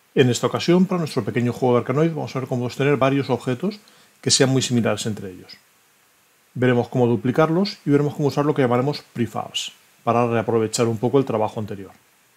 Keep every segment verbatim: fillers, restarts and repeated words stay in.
En esta ocasión, para nuestro pequeño juego de Arkanoid, vamos a ver cómo obtener varios objetos que sean muy similares entre ellos. Veremos cómo duplicarlos y veremos cómo usar lo que llamaremos prefabs, para reaprovechar un poco el trabajo anterior.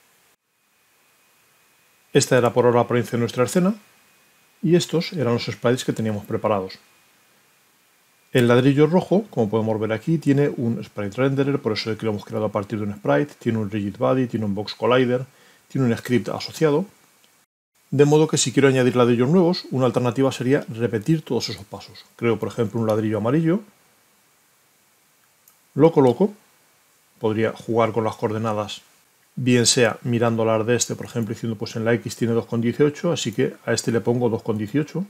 Esta era por ahora la apariencia de nuestra escena, y estos eran los sprites que teníamos preparados. El ladrillo rojo, como podemos ver aquí, tiene un sprite renderer, por eso es que lo hemos creado a partir de un sprite, tiene un rigid body, tiene un box collider, tiene un script asociado, de modo que si quiero añadir ladrillos nuevos, una alternativa sería repetir todos esos pasos. Creo, por ejemplo, un ladrillo amarillo, lo coloco, podría jugar con las coordenadas, bien sea mirando la de este, por ejemplo, diciendo pues en la X tiene dos coma dieciocho, así que a este le pongo dos coma dieciocho.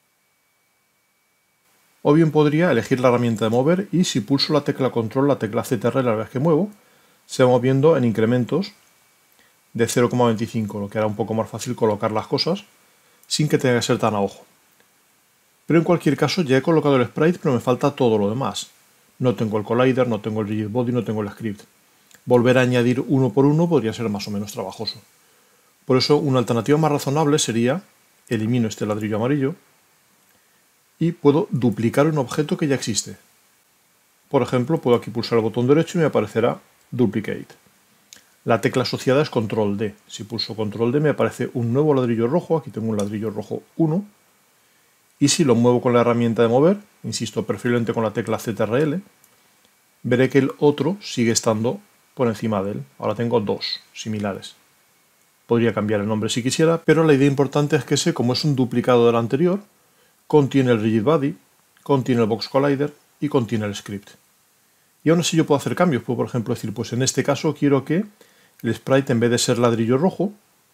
O bien podría elegir la herramienta de mover y si pulso la tecla control, la tecla Z R la vez que muevo, se va moviendo en incrementos de cero coma veinticinco, lo que hará un poco más fácil colocar las cosas sin que tenga que ser tan a ojo. Pero en cualquier caso ya he colocado el sprite, pero me falta todo lo demás. No tengo el collider, no tengo el rigid body, no tengo el script. Volver a añadir uno por uno podría ser más o menos trabajoso. Por eso una alternativa más razonable sería elimino este ladrillo amarillo y puedo duplicar un objeto que ya existe. Por ejemplo, puedo aquí pulsar el botón derecho y me aparecerá Duplicate. La tecla asociada es control D. Si pulso control D me aparece un nuevo ladrillo rojo, aquí tengo un ladrillo rojo uno, y si lo muevo con la herramienta de mover, insisto, preferiblemente con la tecla Z R L, veré que el otro sigue estando por encima de él. Ahora tengo dos similares. Podría cambiar el nombre si quisiera, pero la idea importante es que ese, como es un duplicado del anterior, contiene el rigid body, contiene el box collider y contiene el script. Y aún así yo puedo hacer cambios. Puedo, por ejemplo, decir, pues en este caso quiero que el sprite, en vez de ser ladrillo rojo,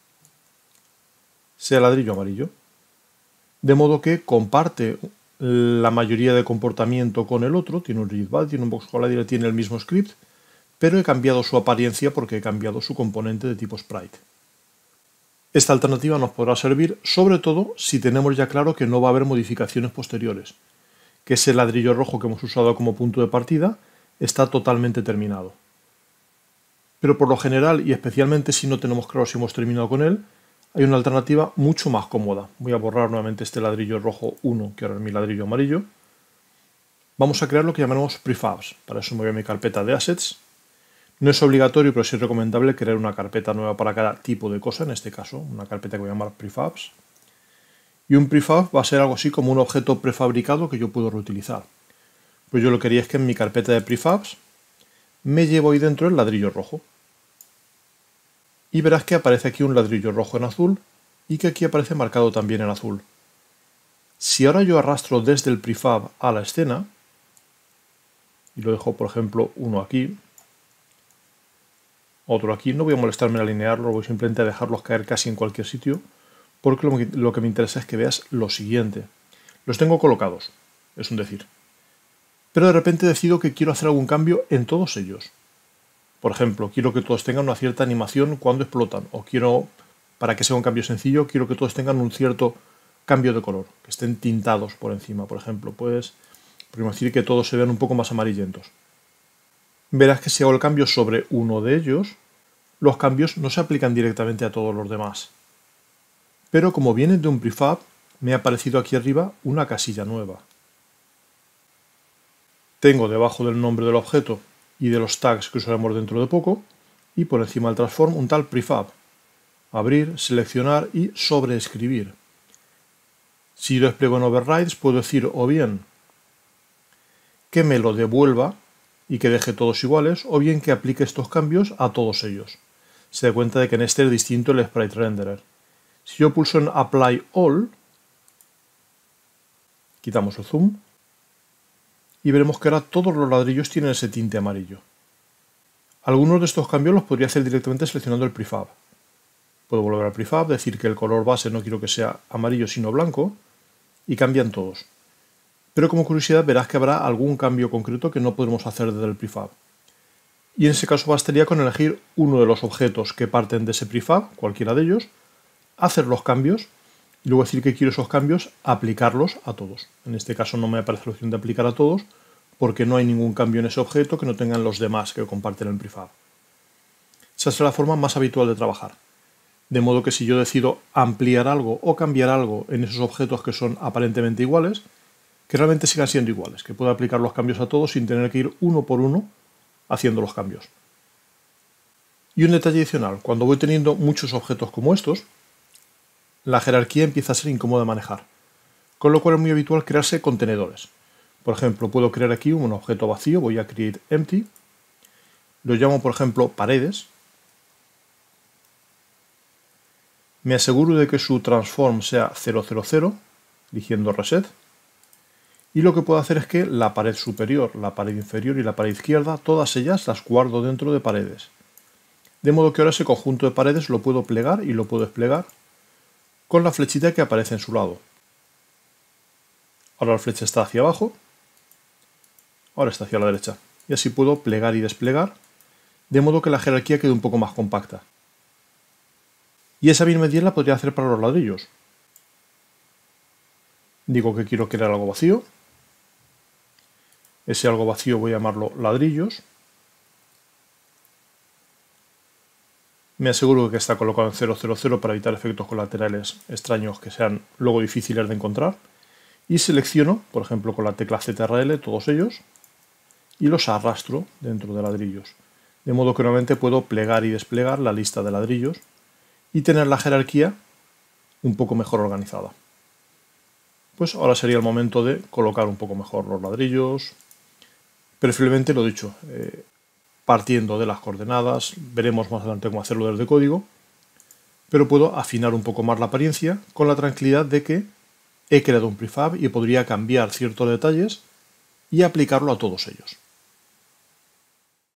sea ladrillo amarillo. De modo que comparte la mayoría de comportamiento con el otro, tiene un rigid body, tiene un box collider, tiene el mismo script, pero he cambiado su apariencia porque he cambiado su componente de tipo sprite. Esta alternativa nos podrá servir sobre todo si tenemos ya claro que no va a haber modificaciones posteriores, que ese ladrillo rojo que hemos usado como punto de partida está totalmente terminado. Pero por lo general, y especialmente si no tenemos claro si hemos terminado con él, hay una alternativa mucho más cómoda. Voy a borrar nuevamente este ladrillo rojo uno, que ahora es mi ladrillo amarillo. Vamos a crear lo que llamaremos prefabs. Para eso me voy a mi carpeta de assets. No es obligatorio, pero sí es recomendable crear una carpeta nueva para cada tipo de cosa, en este caso, una carpeta que voy a llamar prefabs. Y un prefab va a ser algo así como un objeto prefabricado que yo puedo reutilizar. Pues yo lo que quería es que en mi carpeta de prefabs me llevo ahí dentro el ladrillo rojo. Y verás que aparece aquí un ladrillo rojo en azul y que aquí aparece marcado también en azul. Si ahora yo arrastro desde el prefab a la escena, y lo dejo por ejemplo uno aquí, otro aquí, no voy a molestarme en alinearlo, voy simplemente a dejarlos caer casi en cualquier sitio, porque lo que, lo que me interesa es que veas lo siguiente. Los tengo colocados, es un decir. Pero de repente decido que quiero hacer algún cambio en todos ellos. Por ejemplo, quiero que todos tengan una cierta animación cuando explotan, o quiero, para que sea un cambio sencillo, quiero que todos tengan un cierto cambio de color, que estén tintados por encima, por ejemplo. Pues, podemos decir que todos se vean un poco más amarillentos. Verás que si hago el cambio sobre uno de ellos, los cambios no se aplican directamente a todos los demás. Pero como vienen de un prefab, me ha aparecido aquí arriba una casilla nueva. Tengo debajo del nombre del objeto y de los tags que usaremos dentro de poco, y por encima del transform un tal prefab. Abrir, seleccionar y sobreescribir. Si lo despliego en overrides, puedo decir o bien que me lo devuelva y que deje todos iguales, o bien que aplique estos cambios a todos ellos. Se da cuenta de que en este es distinto el sprite renderer. Si yo pulso en Apply All, quitamos el zoom, y veremos que ahora todos los ladrillos tienen ese tinte amarillo. Algunos de estos cambios los podría hacer directamente seleccionando el prefab. Puedo volver al prefab, decir que el color base no quiero que sea amarillo sino blanco, y cambian todos. Pero como curiosidad verás que habrá algún cambio concreto que no podremos hacer desde el prefab. Y en ese caso bastaría con elegir uno de los objetos que parten de ese prefab, cualquiera de ellos, hacer los cambios y luego decir que quiero esos cambios, aplicarlos a todos. En este caso no me aparece la opción de aplicar a todos porque no hay ningún cambio en ese objeto que no tengan los demás que comparten el prefab. Esa es la forma más habitual de trabajar. De modo que si yo decido ampliar algo o cambiar algo en esos objetos que son aparentemente iguales, que realmente sigan siendo iguales, que pueda aplicar los cambios a todos sin tener que ir uno por uno haciendo los cambios. Y un detalle adicional, cuando voy teniendo muchos objetos como estos, la jerarquía empieza a ser incómoda de manejar, con lo cual es muy habitual crearse contenedores. Por ejemplo, puedo crear aquí un objeto vacío, voy a create empty, lo llamo por ejemplo paredes, me aseguro de que su transform sea cero cero cero, eligiendo reset, y lo que puedo hacer es que la pared superior, la pared inferior y la pared izquierda, todas ellas las guardo dentro de paredes. De modo que ahora ese conjunto de paredes lo puedo plegar y lo puedo desplegar con la flechita que aparece en su lado. Ahora la flecha está hacia abajo, ahora está hacia la derecha. Y así puedo plegar y desplegar, de modo que la jerarquía quede un poco más compacta. Y esa misma idea la podría hacer para los ladrillos. Digo que quiero crear algo vacío. Ese algo vacío voy a llamarlo ladrillos. Me aseguro de que está colocado en cero cero cero para evitar efectos colaterales extraños que sean luego difíciles de encontrar. Y selecciono, por ejemplo, con la tecla Z R L todos ellos y los arrastro dentro de ladrillos. De modo que nuevamente puedo plegar y desplegar la lista de ladrillos y tener la jerarquía un poco mejor organizada. Pues ahora sería el momento de colocar un poco mejor los ladrillos. Preferiblemente, lo dicho, eh, partiendo de las coordenadas, veremos más adelante cómo hacerlo desde código, pero puedo afinar un poco más la apariencia con la tranquilidad de que he creado un prefab y podría cambiar ciertos detalles y aplicarlo a todos ellos.